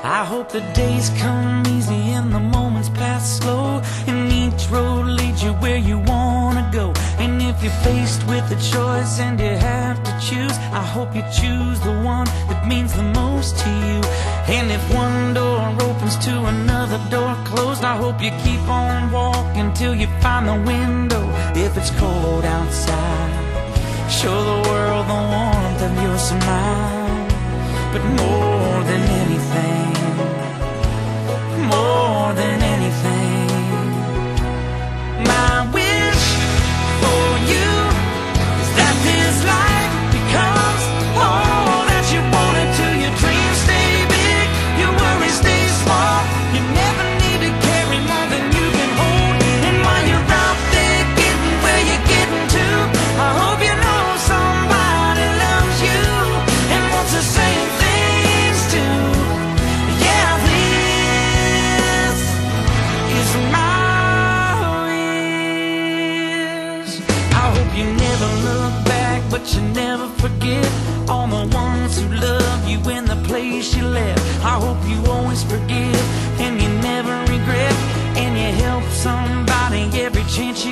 I hope the days come easy and the moments pass slow, and each road leads you where you wanna go. And if you're faced with a choice and you have to choose, I hope you choose the one that means the most to you. And if one door opens to another door closed, I hope you keep on walking till you find the window. If it's cold outside, show the world the warmth of your smile. But more than anything, more than anything, my wish for you is that this life becomes all that you want it to. Your dreams stay big, your worries stay small. You never need to carry more than you can hold. And while you're out there getting where you're getting to, I hope you know somebody loves you and wants the same things too. Yeah, this is my wish. I hope you never look back, but you never forget all the ones who love you in the place you left. I hope you always forgive and you never regret, and you help somebody every chance